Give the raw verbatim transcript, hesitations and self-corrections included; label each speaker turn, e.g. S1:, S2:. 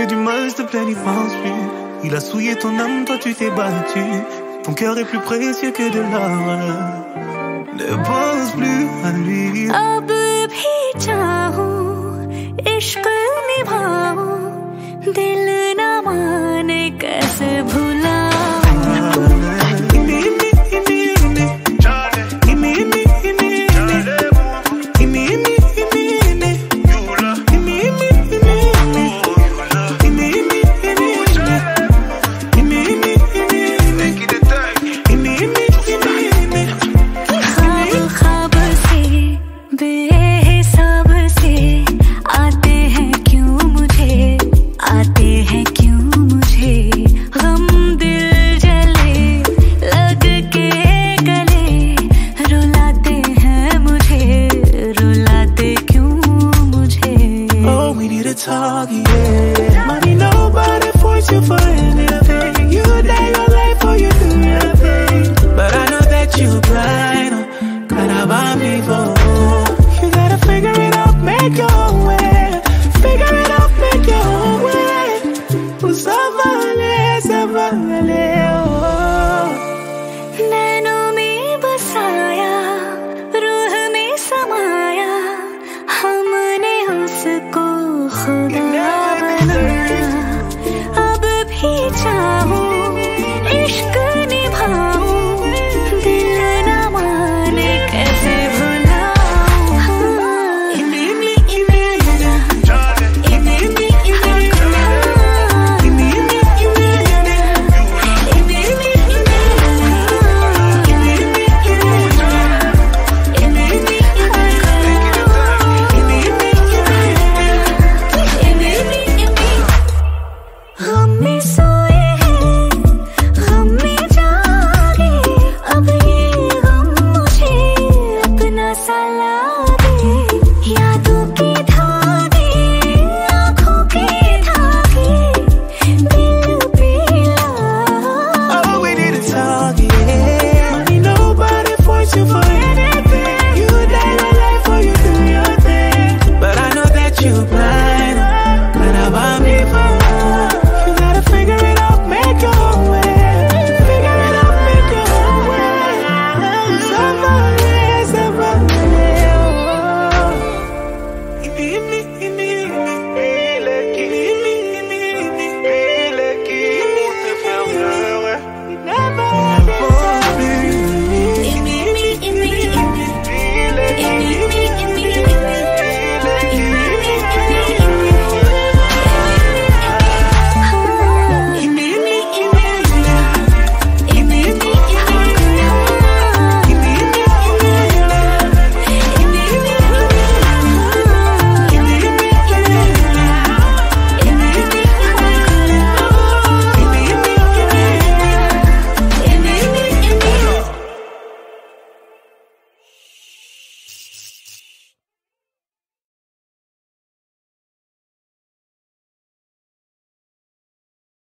S1: fait du mal, s'il te plaît, n'y pense plus. Il a souillé ton âme, toi tu t'es battu. Ton cœur est plus précieux que de l'or. Ne pense plus à lui.
S2: अब भी चाहूं, इश्क निभाऊं, दिल न माने कैसे भुलाऊं.
S1: Talk, yeah. Money, nobody force you for